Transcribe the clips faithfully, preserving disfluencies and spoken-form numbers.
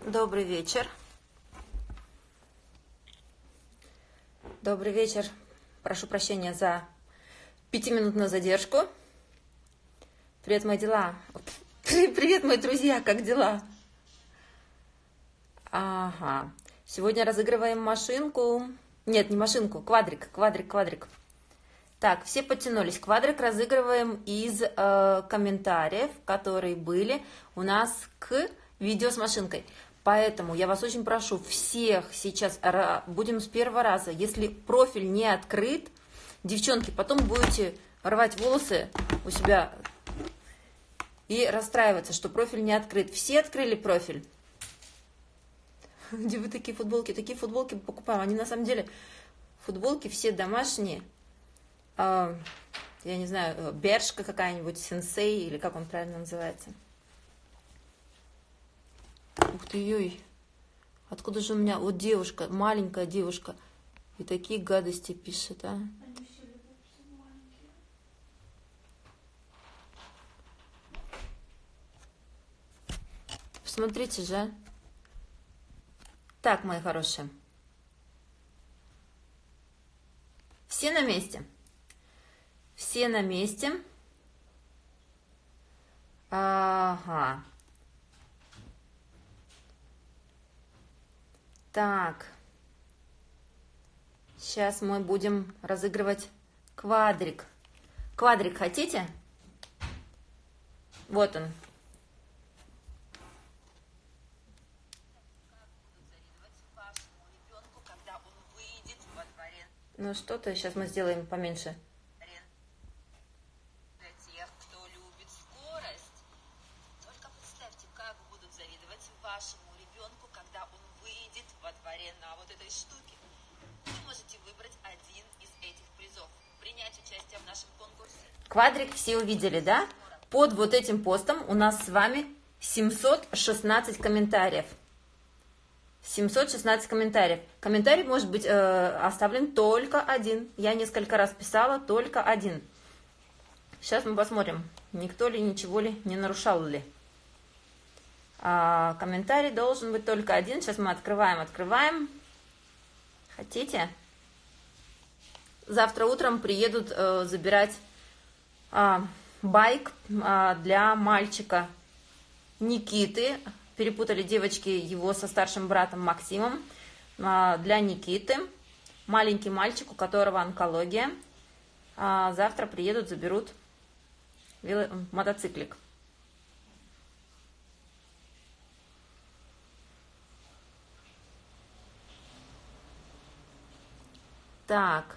Добрый вечер. Добрый вечер. Прошу прощения за пятиминутную задержку. Привет, мои дела. Привет, мои друзья, как дела? Ага. Сегодня разыгрываем машинку. Нет, не машинку, квадрик, квадрик, квадрик. Так, все подтянулись. Квадрик разыгрываем из э, комментариев, которые были у нас к видео с машинкой. Поэтому я вас очень прошу, всех сейчас будем с первого раза. Если профиль не открыт, девчонки, потом будете рвать волосы у себя и расстраиваться, что профиль не открыт. Все открыли профиль? Где вы такие футболки? Такие футболки покупаем. Они на самом деле футболки все домашние. Я не знаю, Бершка какая-нибудь, Сенсей, или как он правильно называется. Ух ты, ой, откуда же у меня, вот девушка, маленькая девушка, и такие гадости пишет, а? Посмотрите же, а. Так, мои хорошие, все на месте, все на месте, ага. Так, сейчас мы будем разыгрывать квадрик. Квадрик хотите? Вот он. Ну что-то, сейчас мы сделаем поменьше. На вот этой штуке. Вы можете выбрать один из этих призов, принять участие в нашем конкурсе. Квадрик все увидели, да? Под вот этим постом у нас с вами семьсот шестнадцать комментариев. семьсот шестнадцать комментариев. Комментарий может быть э, оставлен только один. Я несколько раз писала, только один. Сейчас мы посмотрим, никто ли, ничего ли, не нарушал ли. А, комментарий должен быть только один. Сейчас мы открываем, открываем. Хотите? Завтра утром приедут э, забирать э, байк э, для мальчика Никиты. Перепутали девочки его со старшим братом Максимом. Э, для Никиты. Маленький мальчик, у которого онкология. Э, завтра приедут, заберут вело... мотоциклик. Так.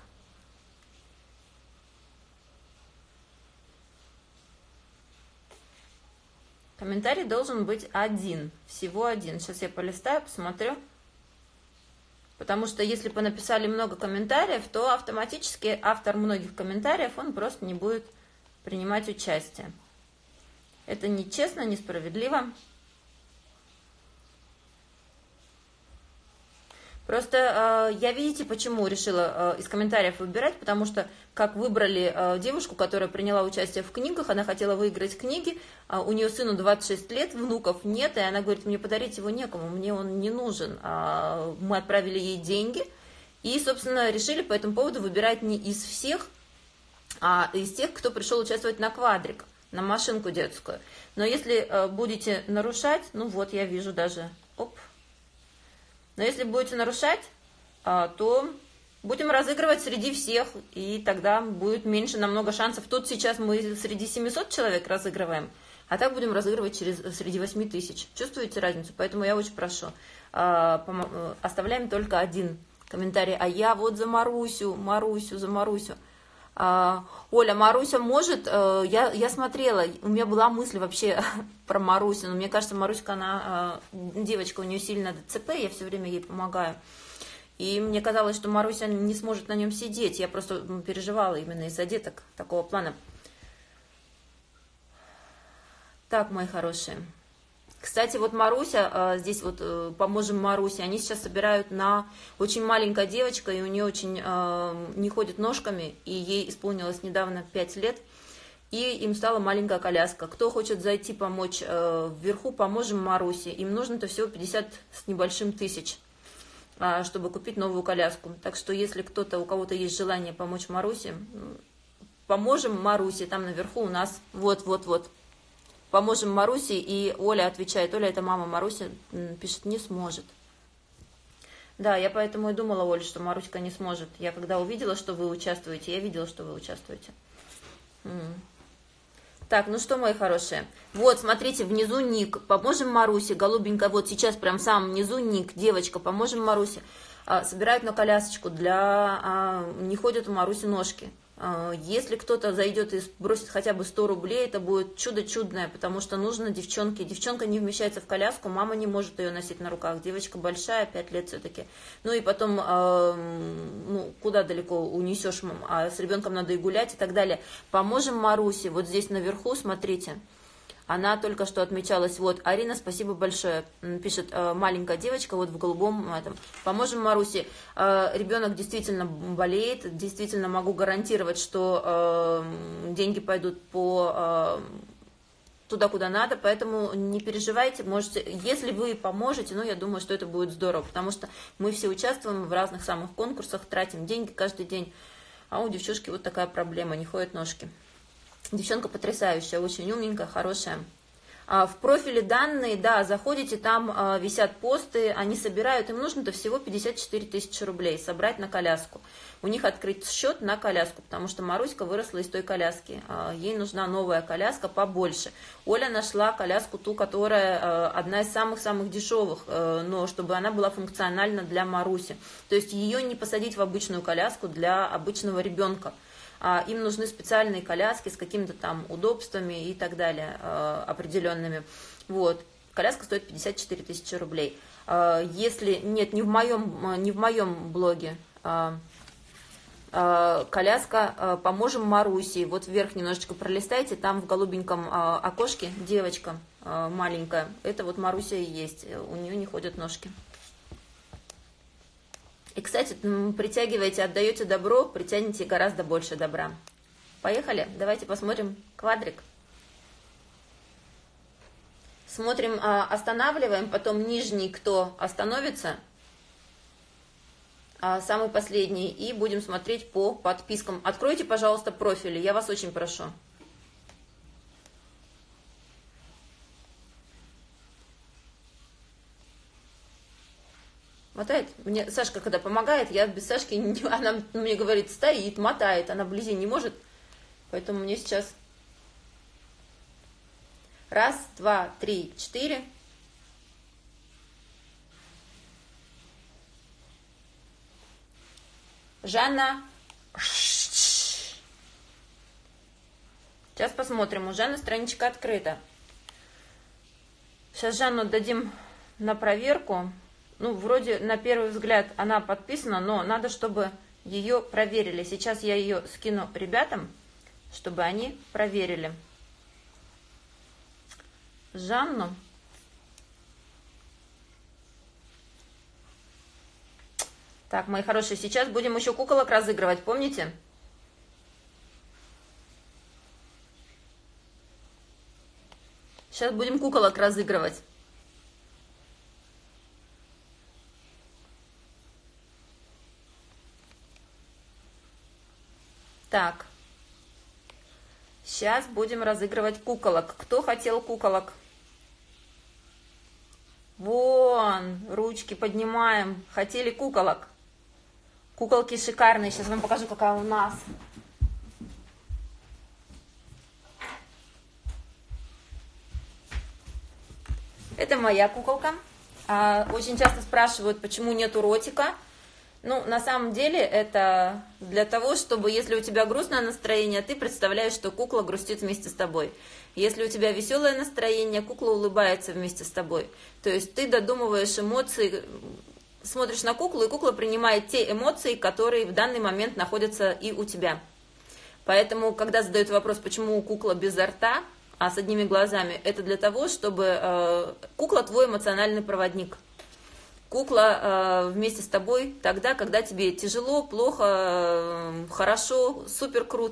Комментарий должен быть один. Всего один. Сейчас я полистаю, посмотрю. Потому что если бы написали много комментариев, то автоматически автор многих комментариев, он просто не будет принимать участие. Это нечестно, несправедливо. Просто э, я, видите, почему решила э, из комментариев выбирать, потому что, как выбрали э, девушку, которая приняла участие в книгах, она хотела выиграть книги, э, у нее сыну двадцать шесть лет, внуков нет, и она говорит, мне подарить его некому, мне он не нужен. Э, мы отправили ей деньги, и, собственно, решили по этому поводу выбирать не из всех, а из тех, кто пришел участвовать на квадрик, на машинку детскую. Но если э, будете нарушать, ну вот, я вижу даже, оп. Но если будете нарушать, то будем разыгрывать среди всех, и тогда будет меньше намного шансов. Тут сейчас мы среди семисот человек разыгрываем, а так будем разыгрывать через, среди восьми тысяч. Чувствуете разницу? Поэтому я очень прошу, оставляем только один комментарий. А я вот за Марусю, Марусю, за Марусю. А, Оля, Маруся может, я, я смотрела, у меня была мысль вообще про Марусю, но мне кажется, Маруська, она, девочка, у нее сильно ДЦП, я все время ей помогаю. И мне казалось, что Маруся не сможет на нем сидеть, я просто переживала именно из-за деток такого плана. Так, мои хорошие. Кстати, вот Маруся, здесь вот поможем Марусе, они сейчас собирают на очень маленькая девочка, и у нее очень не ходит ножками, и ей исполнилось недавно пять лет. и им стала маленькая коляска. Кто хочет зайти помочь э, вверху, поможем Марусе. Им нужно-то всего пятьдесят с небольшим тысяч, э, чтобы купить новую коляску. Так что если кто-то, у кого-то есть желание помочь Марусе, поможем Марусе, там наверху у нас, вот-вот-вот. Поможем Марусе, и Оля отвечает, Оля, это мама Маруси, пишет, не сможет. Да, я поэтому и думала, Оля, что Маруська не сможет. Я когда увидела, что вы участвуете, я видела, что вы участвуете. М-м. Так, ну что, мои хорошие, вот, смотрите, внизу ник, поможем Марусе, голубенькая, вот сейчас прям в самом низу ник, девочка, поможем Марусе. А, собирают на колясочку, для, а, не ходят у Маруси ножки. Если кто-то зайдет и бросит хотя бы сто рублей, это будет чудо чудное, потому что нужно девчонке. Девчонка не вмещается в коляску, мама не может ее носить на руках. Девочка большая, пять лет все-таки. Ну и потом, э, ну, куда далеко унесешь, а с ребенком надо и гулять и так далее. Поможем Марусе, вот здесь наверху, смотрите. Она только что отмечалась. Вот, Арина, спасибо большое. Пишет, маленькая девочка, вот в голубом этом. Поможем Марусе. Ребенок действительно болеет. Действительно могу гарантировать, что деньги пойдут по туда, куда надо. Поэтому не переживайте. Можете, если вы поможете, ну, я думаю, что это будет здорово. Потому что мы все участвуем в разных самых конкурсах, тратим деньги каждый день. А у девчушки вот такая проблема, не ходят ножки. Девчонка потрясающая, очень умненькая, хорошая. А в профиле данные, да, заходите, там а, висят посты, они собирают, им нужно-то всего пятьдесят четыре тысячи рублей собрать на коляску. У них открыть счет на коляску, потому что Маруська выросла из той коляски. А, ей нужна новая коляска побольше. Оля нашла коляску, ту, которая а, одна из самых-самых дешевых, а, но чтобы она была функциональна для Маруси. То есть ее не посадить в обычную коляску для обычного ребенка. Им нужны специальные коляски с какими-то там удобствами и так далее, определенными. Вот. Коляска стоит пятьдесят четыре тысячи рублей. Если нет, не в моем, не в моем блоге, коляска «Поможем Маруси». Вот вверх немножечко пролистайте, там в голубеньком окошке девочка маленькая. Это вот Маруся и есть, у нее не ходят ножки. И, кстати, притягиваете, отдаете добро, притянете гораздо больше добра. Поехали, давайте посмотрим квадрик. Смотрим, останавливаем, потом нижний, кто остановится, самый последний, и будем смотреть по подпискам. Откройте, пожалуйста, профили, я вас очень прошу. Мотает. Мне Сашка, когда помогает, я без Сашки, она мне говорит, стоит, мотает, она вблизи не может. Поэтому мне сейчас раз, два, три, четыре. Жанна. Сейчас посмотрим. У Жанны страничка открыта. Сейчас Жанну дадим на проверку. Ну, вроде на первый взгляд она подписана, но надо, чтобы ее проверили. Сейчас я ее скину ребятам, чтобы они проверили. Жанну. Так, мои хорошие, сейчас будем еще куколок разыгрывать, помните? Сейчас будем куколок разыгрывать. Так, сейчас будем разыгрывать куколок. Кто хотел куколок? Вон, ручки поднимаем. Хотели куколок? Куколки шикарные. Сейчас вам покажу, какая у нас. Это моя куколка. Очень часто спрашивают, почему нету ротика. Ну, на самом деле, это для того, чтобы, если у тебя грустное настроение, ты представляешь, что кукла грустит вместе с тобой. Если у тебя веселое настроение, кукла улыбается вместе с тобой. То есть ты додумываешь эмоции, смотришь на куклу, и кукла принимает те эмоции, которые в данный момент находятся и у тебя. Поэтому, когда задают вопрос, почему кукла без рта, а с одними глазами, это для того, чтобы э, кукла твой эмоциональный проводник. Кукла э, вместе с тобой тогда, когда тебе тяжело, плохо, э, хорошо, супер круто.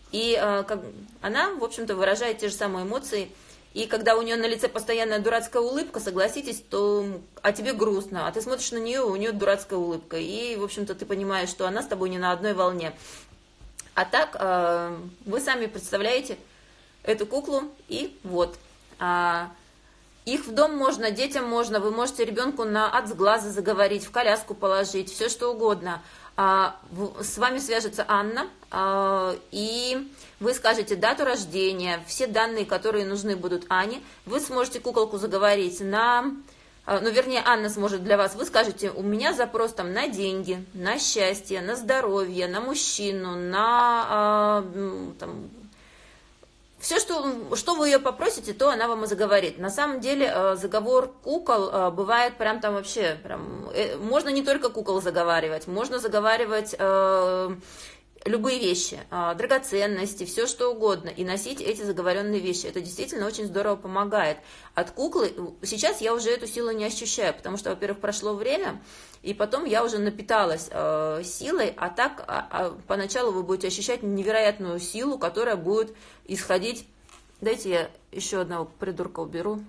И э, как, она, в общем-то, выражает те же самые эмоции. И когда у нее на лице постоянная дурацкая улыбка, согласитесь, то а тебе грустно, а ты смотришь на нее, у нее дурацкая улыбка. И, в общем-то, ты понимаешь, что она с тобой не на одной волне. А так, э, вы сами представляете эту куклу, и вот. А, их в дом можно, детям можно, вы можете ребенку на от глаза заговорить, в коляску положить, все что угодно. А, в, с вами свяжется Анна, а, и вы скажете дату рождения, все данные, которые нужны будут Ане. Вы сможете куколку заговорить на... Ну, вернее, Анна сможет для вас. Вы скажете, у меня запрос там на деньги, на счастье, на здоровье, на мужчину, на... Там, все, что, что вы ее попросите, то она вам и заговорит. На самом деле заговор кукол бывает прям там вообще... Прям, можно не только кукол заговаривать, можно заговаривать... любые вещи, драгоценности, все что угодно, и носить эти заговоренные вещи. Это действительно очень здорово помогает. От куклы сейчас я уже эту силу не ощущаю, потому что, во-первых, прошло время, и потом я уже напиталась э, силой, а так а, а поначалу вы будете ощущать невероятную силу, которая будет исходить... Дайте я еще одного придурка уберу.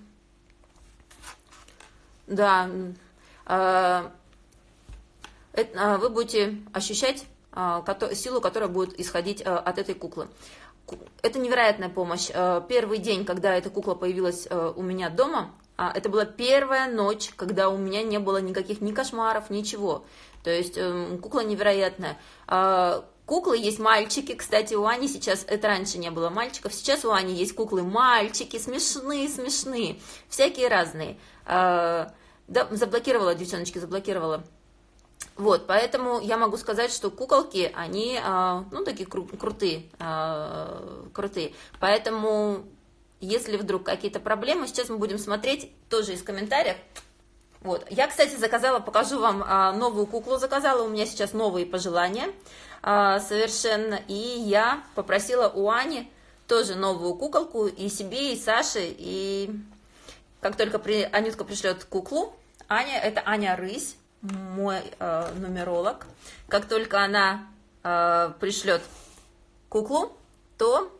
Да, э, это, вы будете ощущать силу, которая будет исходить от этой куклы. Это невероятная помощь. Первый день, когда эта кукла появилась у меня дома, это была первая ночь, когда у меня не было никаких ни кошмаров, ничего. То есть кукла невероятная. Куклы есть мальчики, кстати, у Ани сейчас, это раньше не было мальчиков, сейчас у Ани есть куклы мальчики, смешные, смешные, всякие разные. Да, заблокировала, девчоночки, заблокировала. Вот, поэтому я могу сказать, что куколки, они, ну, такие кру крутые, крутые. Поэтому, если вдруг какие-то проблемы, сейчас мы будем смотреть тоже из комментариев. Вот, я, кстати, заказала, покажу вам новую куклу, заказала, у меня сейчас новые пожелания совершенно. И я попросила у Ани тоже новую куколку, и себе, и Саше. И как только при... Анютка пришлет куклу, Аня, это Аня Рысь, мой э, нумеролог, как только она э, пришлет куклу, то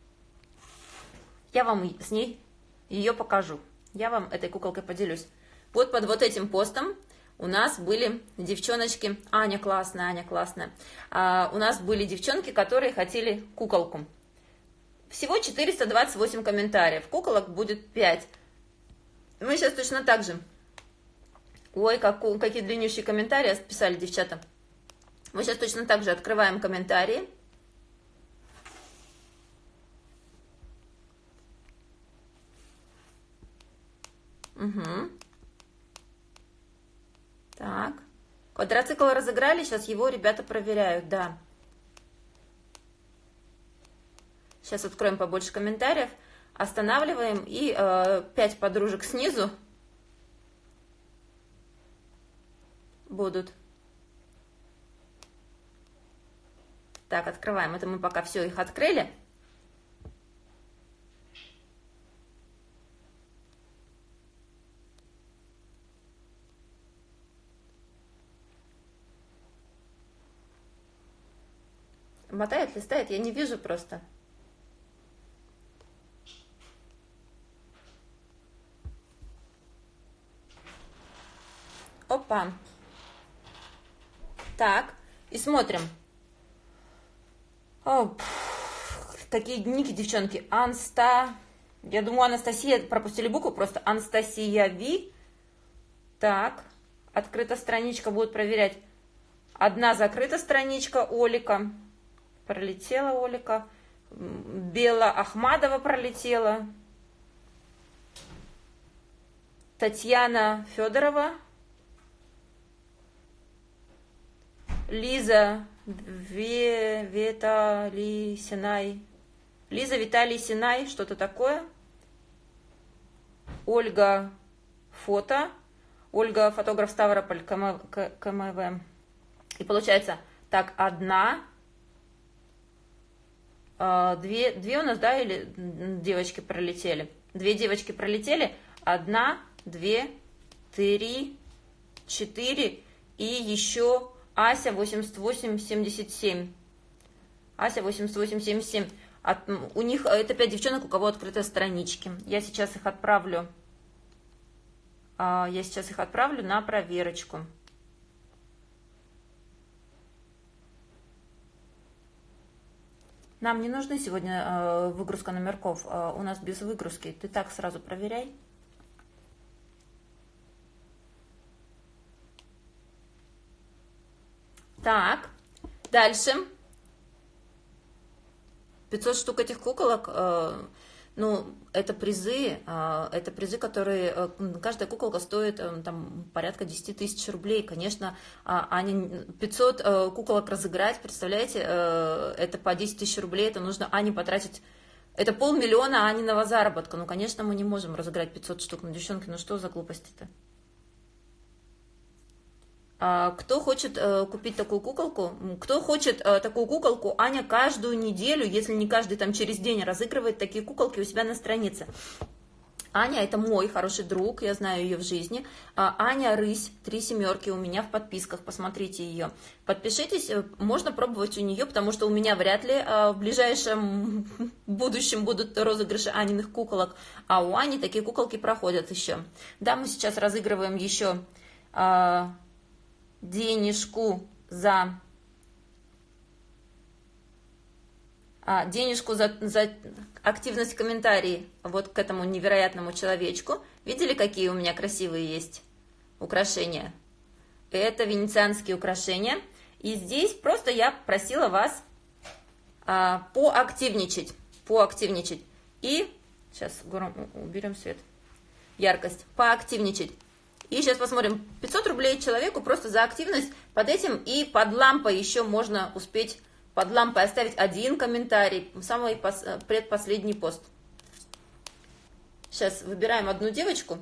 я вам с ней ее покажу. Я вам этой куколкой поделюсь. Вот под вот этим постом у нас были девчоночки. Аня классная, Аня классная. А, у нас были девчонки, которые хотели куколку. Всего четыреста двадцать восемь комментариев. Куколок будет пять. Мы сейчас точно так же. Ой, как, какие длиннющие комментарии писали девчата. Мы сейчас точно так же открываем комментарии. Угу. Так. Квадроцикл разыграли, сейчас его ребята проверяют, да. Сейчас откроем побольше комментариев. Останавливаем и э, пять подружек снизу будут. Так, открываем. Это мы пока все их открыли. Мотает, листает, я не вижу просто. Опа. Так, и смотрим. О, такие ники, девчонки. Анста. Я думаю, Анастасия, пропустили букву, просто Анастасия Ви. Так, открыта страничка, будут проверять. Одна закрыта страничка, Олика. Пролетела Олика. Бела Ахмадова пролетела. Татьяна Федорова. Лиза Виталий Синай. Лиза Виталий Синай, что-то такое. Ольга Фото. Ольга, фотограф Ставрополь, КМВ. И получается, так, одна, две, две у нас, да, или девочки пролетели? Две девочки пролетели. Одна, две, три, четыре и еще... Ася восемьдесят восемь семьдесят семь. Ася восемьдесят восемь семьдесят семь. От, у них, это пять девчонок, у кого открыты странички. Я сейчас их отправлю. Я сейчас их отправлю на проверочку. Нам не нужны сегодня выгрузка номерков. У нас без выгрузки. Ты так сразу проверяй. Так, дальше. пятьсот штук этих куколок, э, ну, это призы, э, это призы, которые, э, каждая куколка стоит э, там порядка десять тысяч рублей. Конечно, э, они пятьсот э, куколок разыграть, представляете, э, это по десять тысяч рублей, это нужно Ане потратить, это полмиллиона Аниного заработка. Ну, конечно, мы не можем разыграть пятьсот штук. Ну, девчонки, ну что за глупости-то? Кто хочет э, купить такую куколку? Кто хочет э, такую куколку? Аня каждую неделю, если не каждый, там через день разыгрывает такие куколки у себя на странице. Аня это мой хороший друг, я знаю ее в жизни. А, Аня Рысь, три семерки у меня в подписках, посмотрите ее. Подпишитесь, можно пробовать у нее, потому что у меня вряд ли а, в ближайшем будущем будут розыгрыши Аниных куколок, а у Ани такие куколки проходят еще. Да, мы сейчас разыгрываем еще... А, денежку за а, денежку за, за активность в комментарии вот к этому невероятному человечку. Видели, какие у меня красивые есть украшения? Это венецианские украшения. И здесь просто я просила вас а, поактивничать, поактивничать. И сейчас уберем свет, яркость, поактивничать. И сейчас посмотрим, пятьсот рублей человеку просто за активность под этим, и под лампой еще можно успеть под лампой оставить один комментарий, самый пос, предпоследний пост. Сейчас выбираем одну девочку.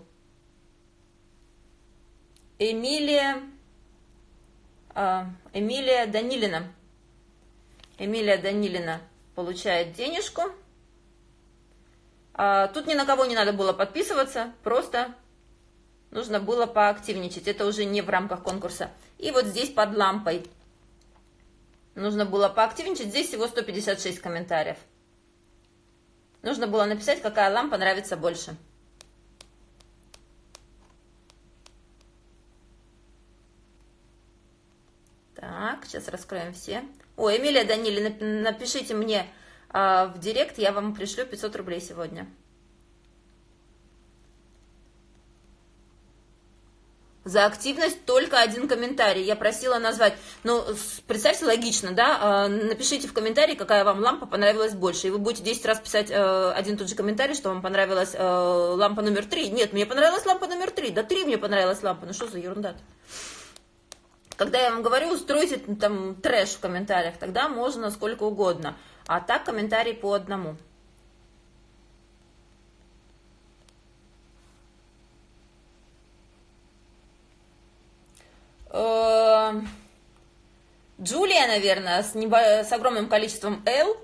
Эмилия, Эмилия Данилина. Эмилия Данилина получает денежку. Тут ни на кого не надо было подписываться, просто... нужно было поактивничать, это уже не в рамках конкурса. И вот здесь под лампой нужно было поактивничать, здесь всего сто пятьдесят шесть комментариев. Нужно было написать, какая лампа нравится больше. Так, сейчас раскроем все. О, Эмилия Данилина, напишите мне а, в директ, я вам пришлю пятьсот рублей сегодня. За активность только один комментарий. Я просила назвать. Ну, представьте, логично, да? Напишите в комментарии, какая вам лампа понравилась больше. И вы будете десять раз писать один и тот же комментарий, что вам понравилась лампа номер три. Нет, мне понравилась лампа номер три. Да три мне понравилась лампа. Ну что за ерунда-то? Когда я вам говорю, устройте там трэш в комментариях, тогда можно сколько угодно. А так комментарий по одному. Джулия, наверное, с, небо... с огромным количеством L.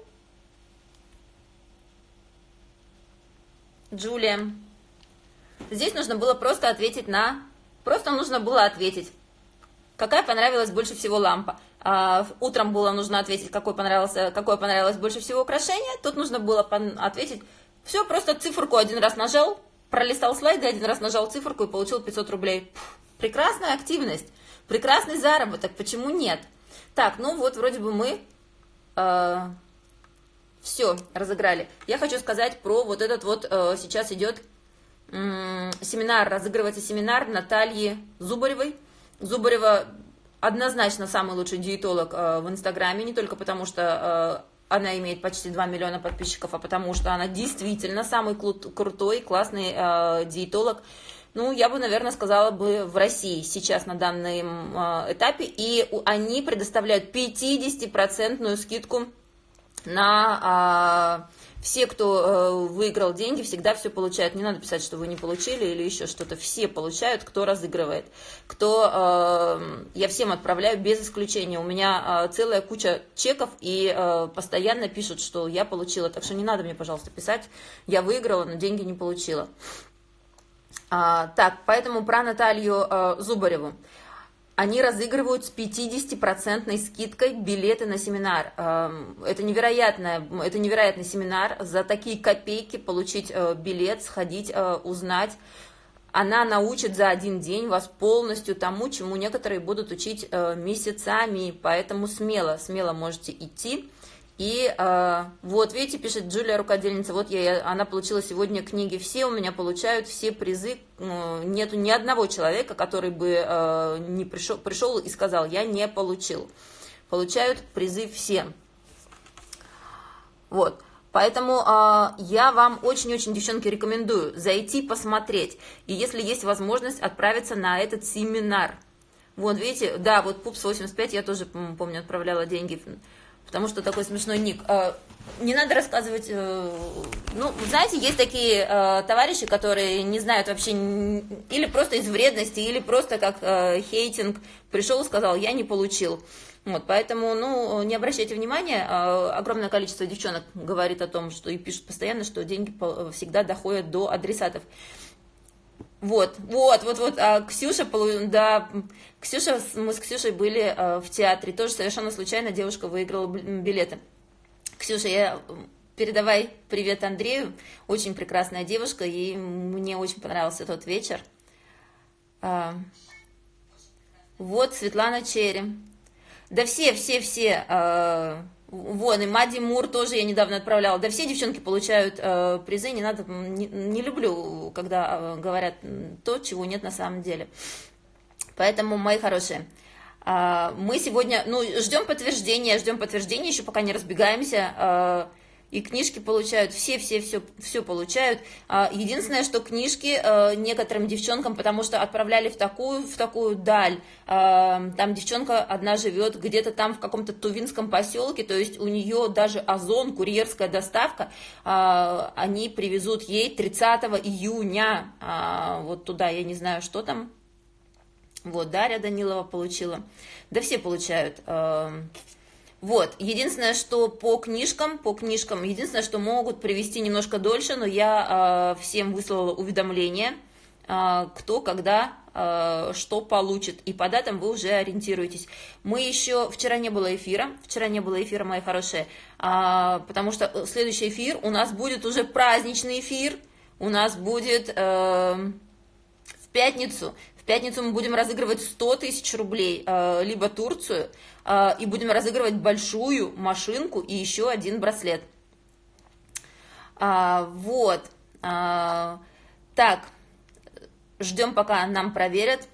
Джулия. Здесь нужно было просто ответить на... Просто нужно было ответить, какая понравилась больше всего лампа. А, утром было нужно ответить, какой понравился, какое понравилось больше всего украшение. Тут нужно было ответить... Все, просто циферку один раз нажал, пролистал слайды, один раз нажал циферку и получил пятьсот рублей. Прекрасная активность. Прекрасный заработок, почему нет? Так, ну вот вроде бы мы э, все разыграли. Я хочу сказать про вот этот вот, э, сейчас идет э, семинар, разыгрывается семинар Натальи Зубаревой. Зубарева однозначно самый лучший диетолог э, в Инстаграме, не только потому что э, она имеет почти два миллиона подписчиков, а потому что она действительно самый крутой, классный э, диетолог. Ну, я бы, наверное, сказала бы в России сейчас на данном э, этапе. И они предоставляют пятидесятипроцентную скидку на э, все, кто э, выиграл деньги, всегда все получают. Не надо писать, что вы не получили или еще что-то. Все получают, кто разыгрывает. Кто, э, я всем отправляю без исключения. У меня э, целая куча чеков и э, постоянно пишут, что я получила. Так что не надо мне, пожалуйста, писать. Я выиграла, но деньги не получила. А, так, поэтому про Наталью а, Зубареву. они разыгрывают с пятидесятипроцентной скидкой билеты на семинар. Это невероятное, это невероятный семинар. За такие копейки получить билет, сходить, узнать. Она научит за один день вас полностью тому, чему некоторые будут учить месяцами. Поэтому смело, смело можете идти. И э, вот, видите, пишет Джулия, рукодельница, вот я, она получила сегодня книги, все у меня получают все призы, э, нету ни одного человека, который бы э, не пришел, пришел и сказал, я не получил. Получают призы все. Вот, поэтому э, я вам очень-очень, девчонки, рекомендую зайти посмотреть. И если есть возможность, отправиться на этот семинар. Вот, видите, да, вот Пупс восемьдесят пять, я тоже, помню, отправляла деньги. Потому что такой смешной ник. Не надо рассказывать, ну, знаете, есть такие товарищи, которые не знают вообще, или просто из вредности, или просто как хейтинг, пришел и сказал, я не получил. Вот, поэтому, ну, не обращайте внимания, огромное количество девчонок говорит о том, что и пишут постоянно, что деньги всегда доходят до адресатов. Вот, вот, вот, вот, а Ксюша, да, Ксюша, мы с Ксюшей были в театре, тоже совершенно случайно девушка выиграла билеты. Ксюша, я, передавай привет Андрею, очень прекрасная девушка, и мне очень понравился тот вечер. Вот, Светлана Черри. Да все, все, все, вон, и Мадди Мур тоже я недавно отправляла. Да все девчонки получают э, призы, не надо, не, не люблю, когда э, говорят то, чего нет на самом деле. Поэтому, мои хорошие, э, мы сегодня, ну, ждем подтверждения, ждем подтверждения, еще пока не разбегаемся. Э, и книжки получают, все, все, все, все получают. Единственное, что книжки некоторым девчонкам, потому что отправляли в такую, в такую даль, там девчонка одна живет где-то там в каком-то тувинском поселке, то есть у нее даже Озон, курьерская доставка, они привезут ей тридцатого июня, вот туда, я не знаю, что там, вот, Дарья Данилова получила, да все получают. Вот, единственное, что по книжкам, по книжкам, единственное, что могут привести немножко дольше, но я э, всем выслала уведомление, э, кто, когда, э, что получит, и по датам вы уже ориентируетесь. Мы еще, вчера не было эфира, вчера не было эфира, мои хорошие, э, потому что следующий эфир у нас будет уже праздничный эфир, у нас будет э, в пятницу. В пятницу мы будем разыгрывать сто тысяч рублей, э, либо Турцию, э, и будем разыгрывать большую машинку и еще один браслет. А, вот. А, так, ждем, пока нам проверят.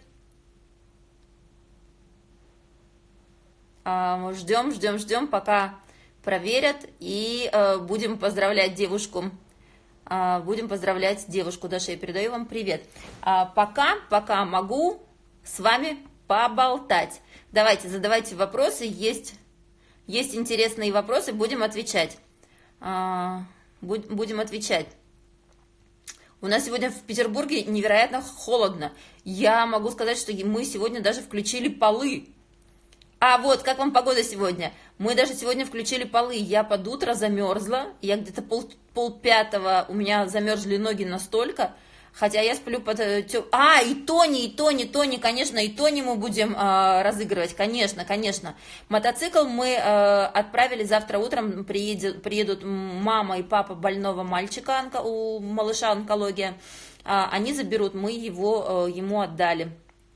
А, ждем, ждем, ждем, пока проверят, и э, будем поздравлять девушку. Будем поздравлять девушку. Даша, я передаю вам привет. А пока, пока могу с вами поболтать. Давайте, задавайте вопросы. Есть, есть интересные вопросы, будем отвечать. А, будем отвечать. У нас сегодня в Петербурге невероятно холодно. Я могу сказать, что мы сегодня даже включили полы. А вот, как вам погода сегодня? Мы даже сегодня включили полы. Я под утро замерзла. Я где-то пол, пол пятого, у меня замерзли ноги настолько. Хотя я сплю под... А, и Тони, и Тони, Тони, конечно, и Тони мы будем э, разыгрывать. Конечно, конечно. Мотоцикл мы э, отправили завтра утром. Приедет, приедут мама и папа больного мальчика, онко, у малыша онкология. Э, они заберут, мы его, э, ему отдали.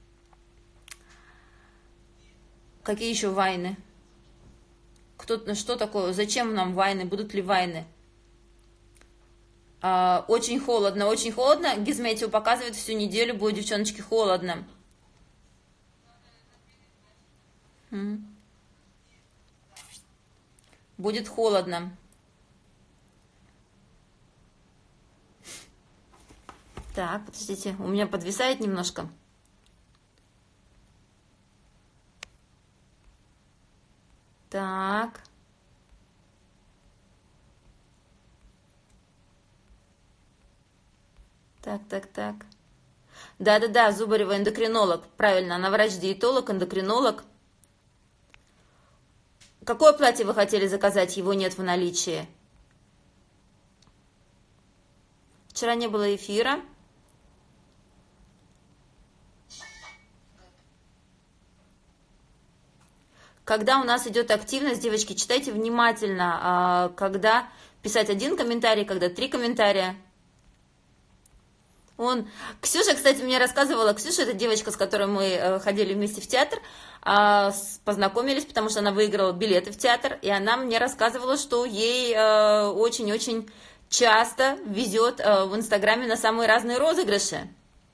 Какие еще войны? Кто, что такое? Зачем нам войны? Будут ли войны? А, очень холодно, очень холодно. Гизметео показывает, всю неделю будет, девчоночки, холодно. М. Будет холодно. Так, подождите, у меня подвисает немножко. Так. Так, так, так. Да-да-да, Зубарева эндокринолог. Правильно, она врач-диетолог, эндокринолог. Какое платье вы хотели заказать? Его нет в наличии. Вчера не было эфира. когда у нас идет активность, девочки, читайте внимательно, а, когда писать один комментарий, когда три комментария. Он... Ксюша, кстати, мне рассказывала, Ксюша, это девочка, с которой мы ходили вместе в театр, познакомились, потому что она выиграла билеты в театр, и она мне рассказывала, что ей очень-очень часто везет в Инстаграме на самые разные розыгрыши.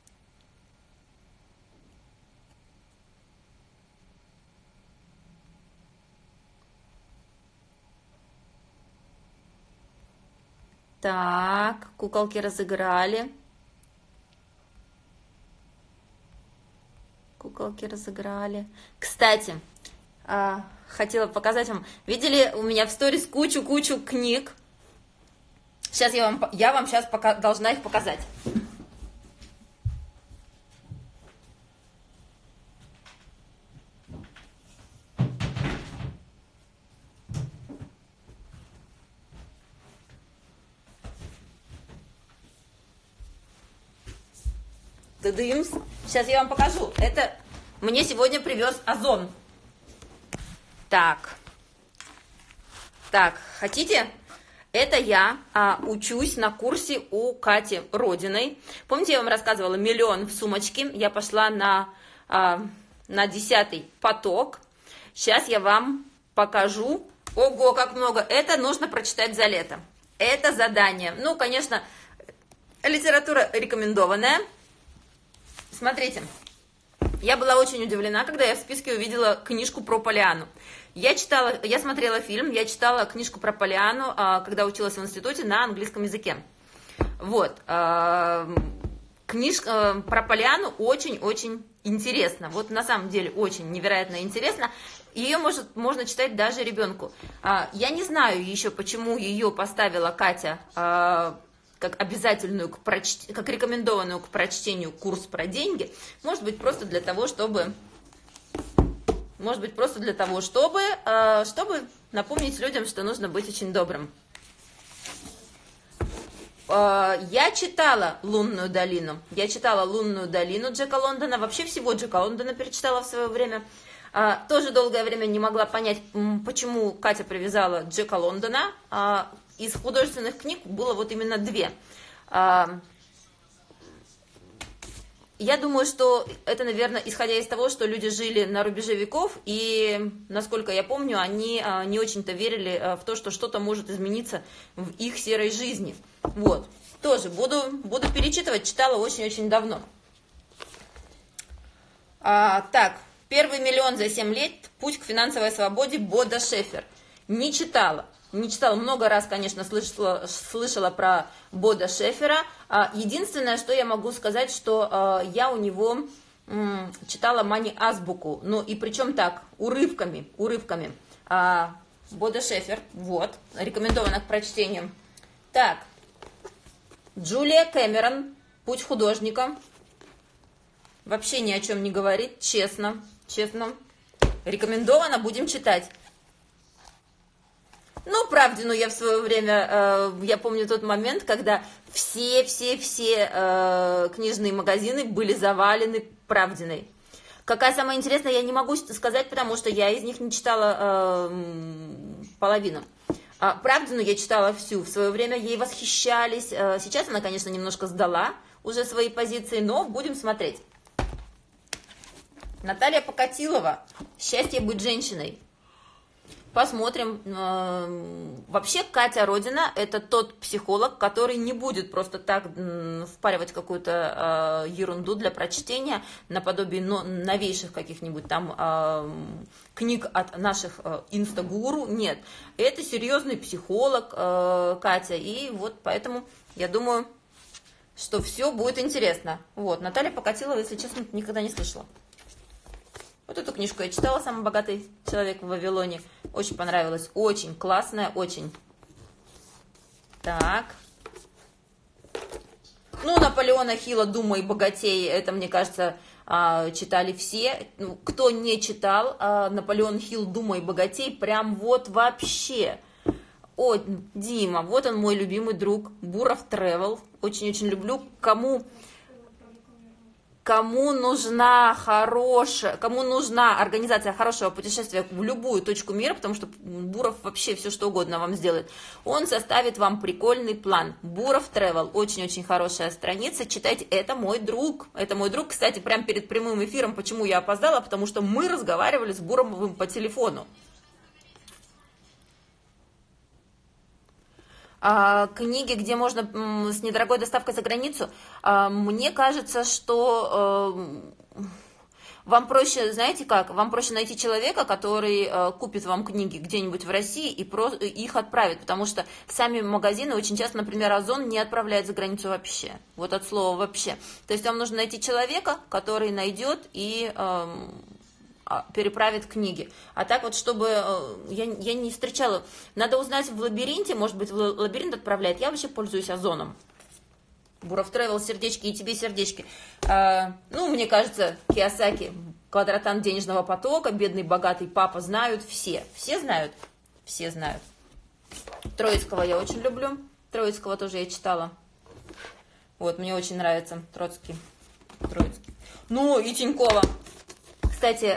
Так, куколки разыграли. Куколки разыграли. Кстати, а, хотела показать вам. Видели у меня в сторис кучу-кучу книг. Сейчас я вам, я вам сейчас пока, должна их показать. Дымс. Сейчас я вам покажу. Это мне сегодня привез Озон. Так. Так, хотите? Это я а, учусь на курсе у Кати Родиной. Помните, я вам рассказывала миллион в сумочке? Я пошла на, а, на десятый поток. Сейчас я вам покажу. Ого, как много. Это нужно прочитать за лето. Это задание. Ну, конечно, литература рекомендованная. Смотрите, я была очень удивлена, когда я в списке увидела книжку про Поллианну. Я читала, я смотрела фильм, я читала книжку про Поллианну, когда училась в институте на английском языке. Вот, книжка про Поллианну очень-очень интересна. Вот на самом деле очень невероятно интересно. Ее может, можно читать даже ребенку. Я не знаю еще, почему ее поставила Катя как обязательную, к прочт... как рекомендованную к прочтению курс про деньги, может быть, просто для того, чтобы, может быть, просто для того, чтобы, чтобы напомнить людям, что нужно быть очень добрым. Я читала «Лунную долину», я читала «Лунную долину» Джека Лондона, вообще всего Джека Лондона перечитала в свое время. Тоже долгое время не могла понять, почему Катя привязала Джека Лондона. Из художественных книг было вот именно две. Я думаю, что это, наверное, исходя из того, что люди жили на рубеже веков, и, насколько я помню, они не очень-то верили в то, что что-то может измениться в их серой жизни. Вот. Тоже буду, буду перечитывать, читала очень-очень давно. А, так, «Первый миллион за семь лет. Путь к финансовой свободе» Бода Шефер. Не читала. Не читала, много раз, конечно, слышала, слышала про Бода Шефера. Единственное, что я могу сказать, что я у него читала мани-азбуку. Ну и причем так, урывками, урывками. Бода Шефер, вот, рекомендована к прочтению. Так, Джулия Кэмерон, «Путь художника». Вообще ни о чем не говорит, честно, честно. Рекомендовано, будем читать. Ну, Правдину я в свое время, э, я помню тот момент, когда все-все-все э, книжные магазины были завалены Правдиной. Какая самая интересная, я не могу сказать, потому что я из них не читала э, половину. А Правдину я читала всю, в свое время ей восхищались. Э, сейчас она, конечно, немножко сдала уже свои позиции, но будем смотреть. Наталья Покатилова, «Счастье быть женщиной». Посмотрим. Вообще, Катя Родина – это тот психолог, который не будет просто так впаривать какую-то ерунду для прочтения, наподобие новейших каких-нибудь там книг от наших инстагуру. Нет, это серьезный психолог Катя, и вот поэтому я думаю, что все будет интересно. Вот, Наталья Покатилова, если честно, никогда не слышала. Вот эту книжку я читала, «Самый богатый человек в Вавилоне». Очень понравилась. Очень классная, очень. Так. Ну, Наполеона Хилла «Думай, богатей». Это, мне кажется, читали все. Кто не читал Наполеон Хилл «Думай, богатей», прям вот вообще. О, Дима, вот он мой любимый друг. Буров Тревел. Очень-очень люблю. Кому... Кому нужна хорошая, кому нужна организация хорошего путешествия в любую точку мира, потому что Буров вообще все что угодно вам сделает, он составит вам прикольный план. Буров Travel, очень-очень хорошая страница, читайте, это мой друг, это мой друг, кстати, прямо перед прямым эфиром, почему я опоздала, потому что мы разговаривали с Буровым по телефону. Книги, где можно с недорогой доставкой за границу, мне кажется, что вам проще, знаете как, вам проще найти человека, который купит вам книги где-нибудь в России и их отправит, потому что сами магазины очень часто, например, Озон не отправляет за границу вообще, вот от слова вообще. То есть вам нужно найти человека, который найдет и переправит книги. А так вот, чтобы... Я, я не встречала... Надо узнать в лабиринте, может быть, в лабиринт отправляет. Я вообще пользуюсь Озоном. Буров Travel, сердечки, и тебе сердечки. А, ну, мне кажется, Кийосаки, квадратант денежного потока, бедный, богатый папа знают все. Все знают? Все знают. Троицкого я очень люблю. Троицкого тоже я читала. Вот, мне очень нравится Троцкий. Троицкий. Ну, и Тинькова. Кстати,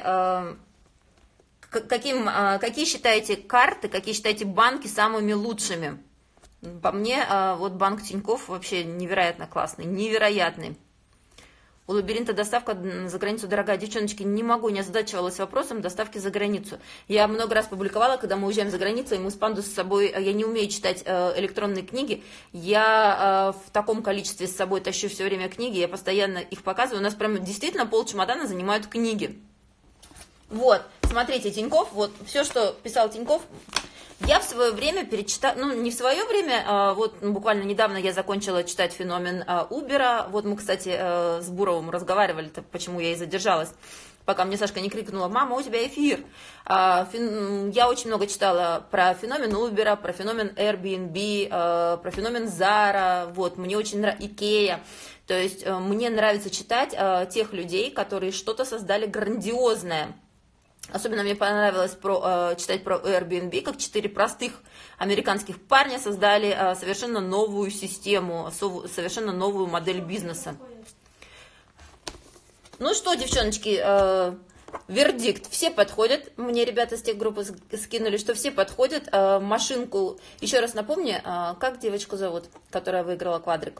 каким, какие считаете карты, какие считаете банки самыми лучшими? По мне, вот банк Тинькофф вообще невероятно классный, невероятный. У лабиринта доставка за границу дорогая. Девчоночки, не могу, не озадачивалась вопросом доставки за границу. Я много раз публиковала, когда мы уезжаем за границу, и мы с Панду с собой, я не умею читать электронные книги, я в таком количестве с собой тащу все время книги, я постоянно их показываю. У нас прям действительно пол чемодана занимают книги. Вот, смотрите, Тинькофф, вот все, что писал Тинькофф, я в свое время перечитала, ну, не в свое время, а вот ну, буквально недавно я закончила читать «Феномен» Убера, вот мы, кстати, с Буровым разговаривали, почему я и задержалась, пока мне Сашка не крикнула: «Мама, у тебя эфир». Я очень много читала про феномен Убера, про феномен Airbnb, про феномен Zara, вот, мне очень нравится Икея. То есть мне нравится читать тех людей, которые что-то создали грандиозное. Особенно мне понравилось про, э, читать про Airbnb, как четыре простых американских парня создали э, совершенно новую систему, со, совершенно новую модель бизнеса. Ну что, девчоночки, э, вердикт. Все подходят. Мне ребята с тех группы скинули, что все подходят. Э, машинку, еще раз напомни, э, как девочку зовут, которая выиграла квадрик?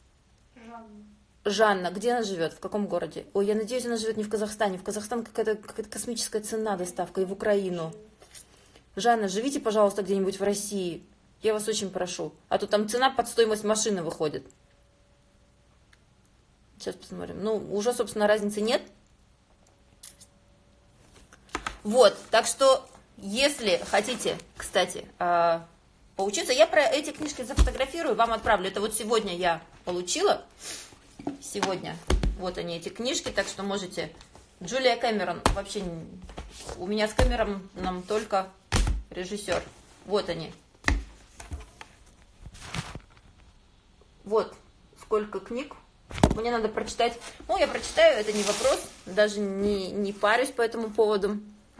Жанна, где она живет? В каком городе? Ой, я надеюсь, она живет не в Казахстане. В Казахстан какая-то какая-то космическая цена доставка, и в Украину. Жанна, живите, пожалуйста, где-нибудь в России. Я вас очень прошу. А то там цена под стоимость машины выходит. Сейчас посмотрим. Ну, уже, собственно, разницы нет. Вот, так что, если хотите, кстати, поучиться, я про эти книжки зафотографирую, вам отправлю. Это вот сегодня я получила. Сегодня вот они, эти книжки, так что можете... Джулия Кэмерон, вообще у меня с Кэмероном только режиссер. Вот они. Вот сколько книг. Мне надо прочитать. Ну, я прочитаю, это не вопрос. Даже не, не парюсь по этому поводу.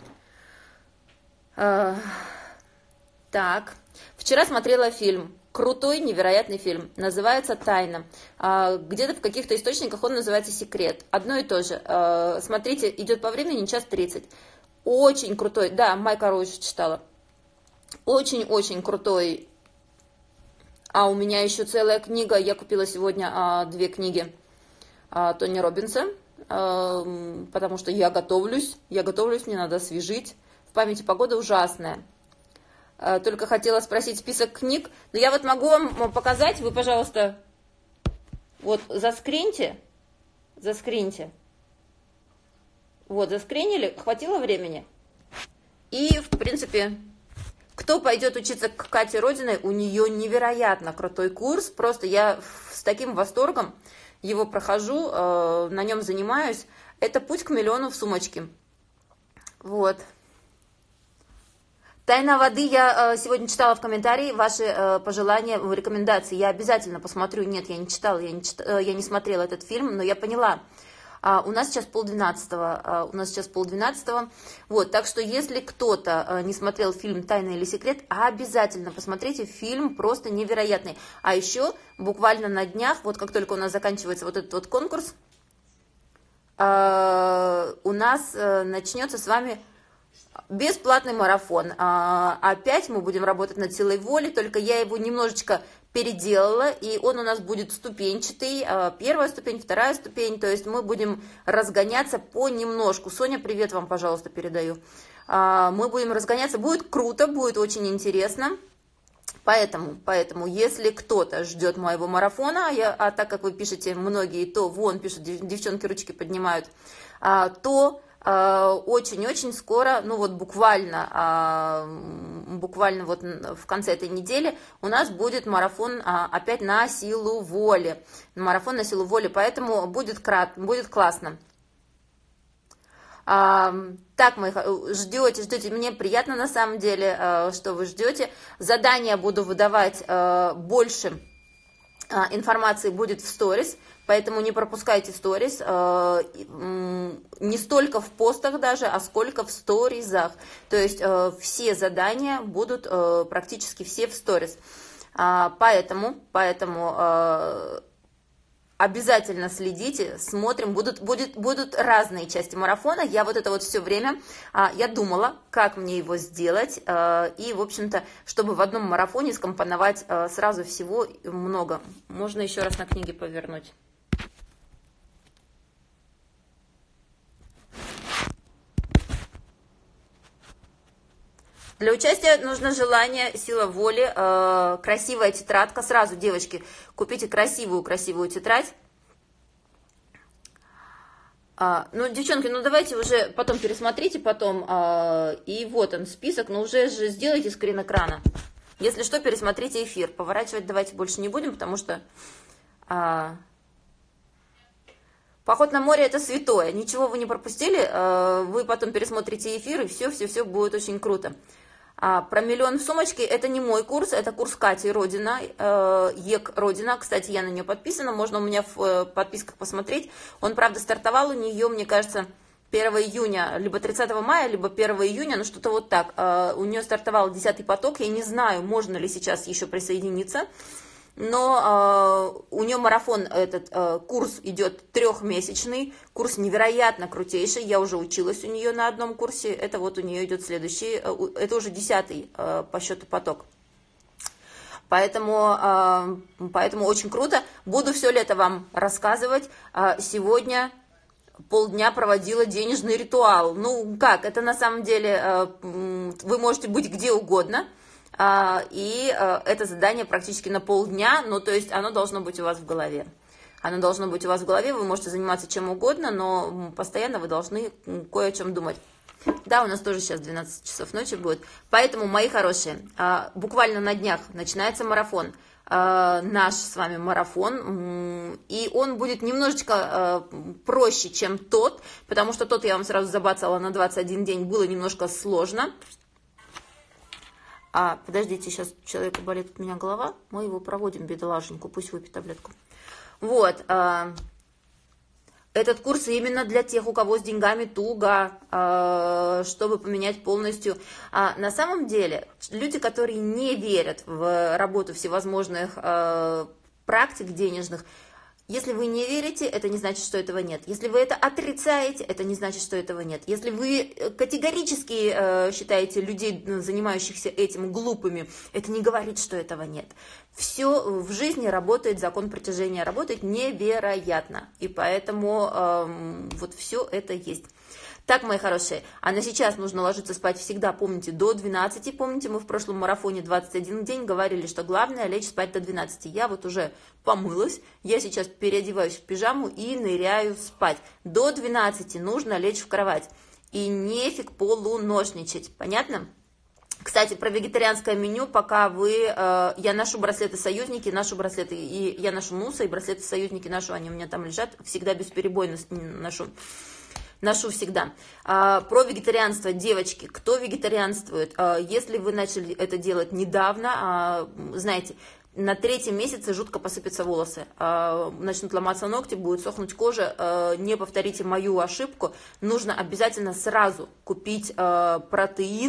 А, так. Вчера смотрела фильм. Крутой, невероятный фильм. Называется «Тайна». Где-то в каких-то источниках он называется «Секрет». Одно и то же. Смотрите, идет по времени час тридцать. Очень крутой. Да, Майка Роуч читала. Очень-очень крутой. А у меня еще целая книга. Я купила сегодня две книги Тони Роббинса. Потому что я готовлюсь. Я готовлюсь, мне надо освежить. В памяти погода ужасная. Только хотела спросить список книг. Но я вот могу вам показать. Вы, пожалуйста, вот заскриньте. Заскриньте. Вот, заскринили. Хватило времени? И, в принципе, кто пойдет учиться к Кате Родиной, у нее невероятно крутой курс. Просто я с таким восторгом его прохожу, на нем занимаюсь. Это «Путь к миллиону в сумочке». Вот. «Тайна воды» я сегодня читала в комментарии ваши пожелания, рекомендации. Я обязательно посмотрю. Нет, я не читала, я не, читала, я не смотрела этот фильм, но я поняла. У нас сейчас полдвенадцатого. У нас сейчас полдвенадцатого. Вот, так что если кто-то не смотрел фильм «Тайна или секрет», обязательно посмотрите. Фильм просто невероятный. А еще буквально на днях, вот как только у нас заканчивается вот этот вот конкурс, э, у нас э, начнется с вами бесплатный марафон. А, опять мы будем работать над силой воли, только я его немножечко переделала, и он у нас будет ступенчатый. А, первая ступень, вторая ступень, то есть мы будем разгоняться понемножку. Соня, привет вам, пожалуйста, передаю. А, мы будем разгоняться, будет круто, будет очень интересно. Поэтому, поэтому, если кто-то ждет моего марафона, я, а так как вы пишете многие, то вон пишут, девчонки ручки поднимают, а, то очень-очень скоро, ну вот буквально, буквально вот в конце этой недели у нас будет марафон опять на силу воли. Марафон на силу воли, поэтому будет, крат, будет классно. Так, мы ждете, ждете, мне приятно на самом деле, что вы ждете. Задания буду выдавать больше информации будет в сторис, поэтому не пропускайте сторис, не столько в постах даже, а сколько в сторизах. То есть все задания будут практически все в сторис. Поэтому, поэтому обязательно следите, смотрим, будут, будет, будут разные части марафона. Я вот это вот все время, я думала, как мне его сделать, и, в общем-то, чтобы в одном марафоне скомпоновать сразу всего много. Можно еще раз на книге повернуть. Для участия нужно желание, сила воли, э, красивая тетрадка. Сразу, девочки, купите красивую-красивую тетрадь. А, ну, девчонки, ну давайте уже потом пересмотрите потом. А, и вот он, список. Но уже же сделайте скрин экрана. Если что, пересмотрите эфир. Поворачивать давайте больше не будем, потому что... А, поход на море – это святое. Ничего вы не пропустили. А, вы потом пересмотрите эфир, и все-все-все будет очень круто. А, про миллион в сумочке – это не мой курс, это курс Кати Родина, э, ЕК Родина. Кстати, я на нее подписана, можно у меня в э, подписках посмотреть. Он, правда, стартовал у нее, мне кажется, первого июня, либо тридцатого мая, либо первого июня, ну что-то вот так. Э, у нее стартовал десятый поток, я не знаю, можно ли сейчас еще присоединиться. Но э, у нее марафон, этот э, курс идет трехмесячный, курс невероятно крутейший, я уже училась у нее на одном курсе, это вот у нее идет следующий, э, это уже десятый э, по счету поток. Поэтому, э, поэтому очень круто, буду все лето вам рассказывать. Э, сегодня полдня проводила денежный ритуал. Ну как, это на самом деле, э, вы можете быть где угодно. И это задание практически на полдня, ну то есть оно должно быть у вас в голове. Оно должно быть у вас в голове, вы можете заниматься чем угодно, но постоянно вы должны кое о чем думать. Да, у нас тоже сейчас двенадцать часов ночи будет. Поэтому, мои хорошие, буквально на днях начинается марафон. Наш с вами марафон, и он будет немножечко проще, чем тот, потому что тот я вам сразу забацала на двадцать один день, было немножко сложно. А, подождите, сейчас человеку болит от меня голова, мы его проводим, бедолаженьку, пусть выпьет таблетку. Вот, а, этот курс именно для тех, у кого с деньгами туго, а, чтобы поменять полностью. А, на самом деле, люди, которые не верят в работу всевозможных а, практик денежных, если вы не верите, это не значит, что этого нет. Если вы это отрицаете, это не значит, что этого нет. Если вы категорически э, считаете людей, занимающихся этим, глупыми, это не говорит, что этого нет. Все в жизни работает, закон притяжения работает невероятно. И поэтому э, вот все это есть. Так, мои хорошие, а на сейчас нужно ложиться спать всегда, помните, до двенадцати. Помните, мы в прошлом марафоне двадцать один день говорили, что главное лечь спать до двенадцати. Я вот уже помылась, я сейчас переодеваюсь в пижаму и ныряю спать. До двенадцати нужно лечь в кровать. И нефиг полуношничать, понятно? Кстати, про вегетарианское меню, пока вы... Э, я ношу браслеты-союзники, ношу браслеты, и я ношу Нуса, и браслеты-союзники ношу, они у меня там лежат, всегда бесперебойно ношу. Ношу всегда. А, про вегетарианство, девочки, кто вегетарианствует, а, если вы начали это делать недавно, а, знаете, на третьем месяце жутко посыпятся волосы, а, начнут ломаться ногти, будет сохнуть кожа, а, не повторите мою ошибку, нужно обязательно сразу купить а, протеин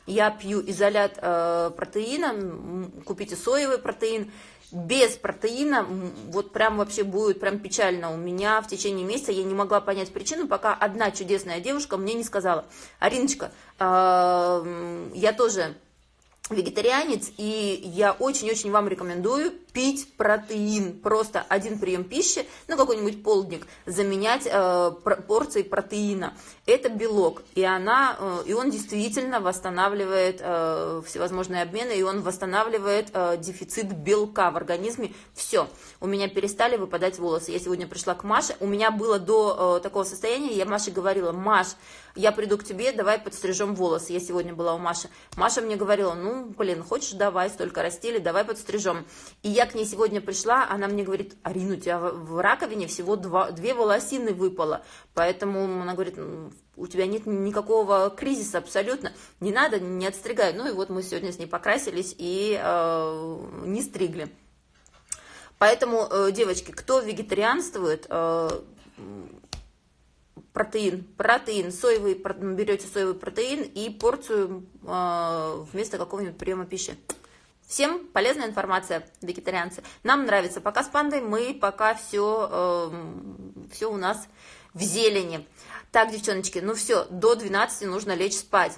Я пью изолят э, протеина, купите соевый протеин. Без протеина вот прям вообще будет прям печально. У меня в течение месяца я не могла понять причину, пока одна чудесная девушка мне не сказала: Ариночка, э, я тоже вегетарианец, и я очень-очень вам рекомендую пить протеин. Просто один прием пищи, ну какой-нибудь полдник, заменять э, порцией протеина. Это белок, и, она, э, и он действительно восстанавливает э, всевозможные обмены, и он восстанавливает э, дефицит белка в организме. Все, у меня перестали выпадать волосы. Я сегодня пришла к Маше, у меня было до э, такого состояния, я Маше говорила: Маш, я приду к тебе, давай подстрижем волосы. Я сегодня была у Маши. Маша мне говорила: ну, блин, хочешь, давай, столько растили, давай подстрижем. И я к ней сегодня пришла, она мне говорит: Арина, у тебя в раковине всего два, две волосины выпало. Поэтому она говорит: у тебя нет никакого кризиса абсолютно, не надо, не отстригай. Ну и вот мы сегодня с ней покрасились и э, не стригли. Поэтому, э, девочки, кто вегетарианствует, э, протеин, протеин, соевый, берете соевый протеин и порцию э, вместо какого-нибудь приема пищи. Всем полезная информация, вегетарианцы. Нам нравится. Пока с пандой мы пока все, э, все у нас в зелени. Так, девчоночки, ну все, до двенадцати нужно лечь спать.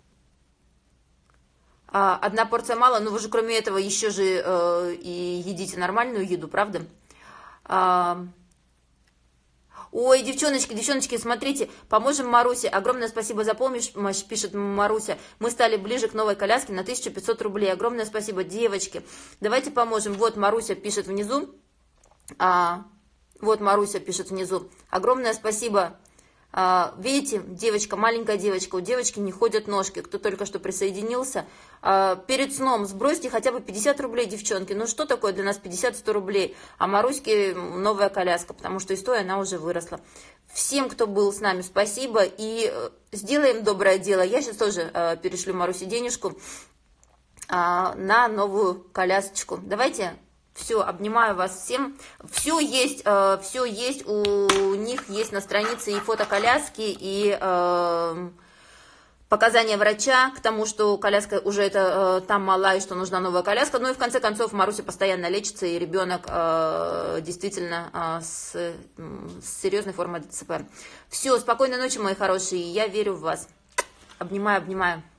А, одна порция мало, но вы же кроме этого еще же э, и едите нормальную еду, правда? А, Ой, девчоночки, девчоночки, смотрите, поможем Марусе. Огромное спасибо за помощь, пишет Маруся. Мы стали ближе к новой коляске на тысячу пятьсот рублей. Огромное спасибо, девочки. Давайте поможем. Вот Маруся пишет внизу. А, вот Маруся пишет внизу. Огромное спасибо. А, видите, девочка, маленькая девочка, у девочки не ходят ножки. Кто только что присоединился. А, перед сном сбросьте хотя бы пятьдесят рублей, девчонки. Ну что такое для нас пятьдесят-сто рублей? А Маруське новая коляска, потому что из той она уже выросла. Всем, кто был с нами, спасибо. И сделаем доброе дело. Я сейчас тоже а, перешлю Марусе денежку а, на новую колясочку. Давайте... Все, обнимаю вас всем. Все есть, э, все есть, у них есть на странице и фото коляски, и э, показания врача к тому, что коляска уже это э, там мала, и что нужна новая коляска. Ну и в конце концов Маруся постоянно лечится, и ребенок э, действительно э, с, с серьезной формой ДЦП. Все, спокойной ночи, мои хорошие, я верю в вас. Обнимаю, обнимаю.